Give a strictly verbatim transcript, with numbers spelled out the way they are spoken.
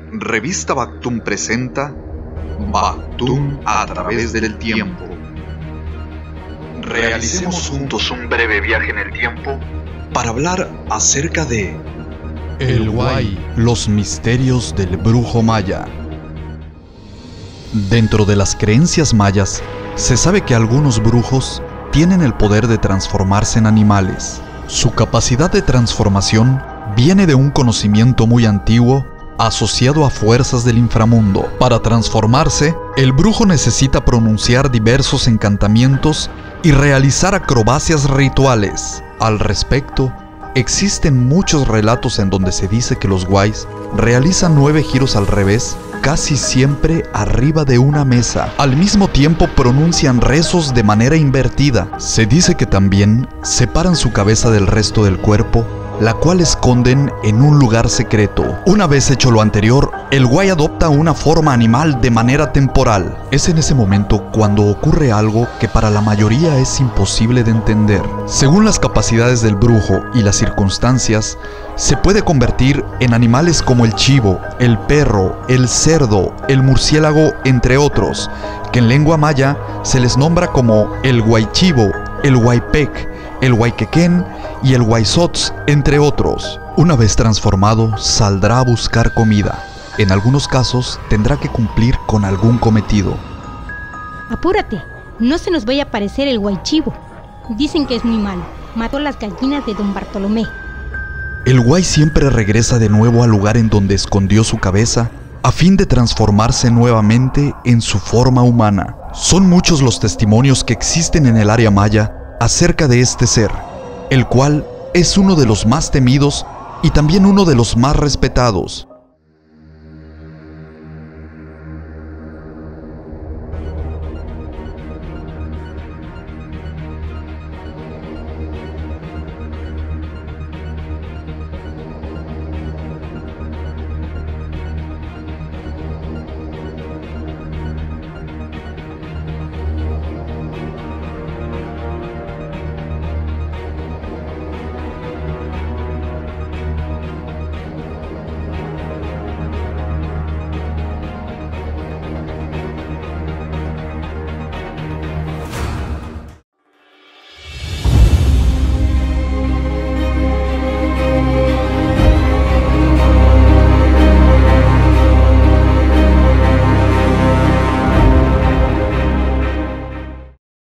Revista Bactum presenta Bactum a través del tiempo. Realicemos juntos un breve viaje en el tiempo para hablar acerca de El Guay, los misterios del brujo maya. Dentro de las creencias mayas, se sabe que algunos brujos tienen el poder de transformarse en animales. Su capacidad de transformación viene de un conocimiento muy antiguo asociado a fuerzas del inframundo. Para transformarse, el brujo necesita pronunciar diversos encantamientos y realizar acrobacias rituales. Al respecto, existen muchos relatos en donde se dice que los guays realizan nueve giros al revés, casi siempre arriba de una mesa. Al mismo tiempo pronuncian rezos de manera invertida. Se dice que también separan su cabeza del resto del cuerpo, la cual esconden en un lugar secreto. Una vez hecho lo anterior, el guay adopta una forma animal de manera temporal. Es en ese momento cuando ocurre algo que para la mayoría es imposible de entender. Según las capacidades del brujo y las circunstancias, se puede convertir en animales como el chivo, el perro, el cerdo, el murciélago, entre otros, que en lengua maya se les nombra como el guaychivo, el guaypec, el guayquequén y el guaysots, entre otros. Una vez transformado, saldrá a buscar comida. En algunos casos, tendrá que cumplir con algún cometido. Apúrate, no se nos vaya a aparecer el guaychivo. Dicen que es muy malo, mató las gallinas de don Bartolomé. El guay siempre regresa de nuevo al lugar en donde escondió su cabeza, a fin de transformarse nuevamente en su forma humana. Son muchos los testimonios que existen en el área maya acerca de este ser, el cual es uno de los más temidos y también uno de los más respetados.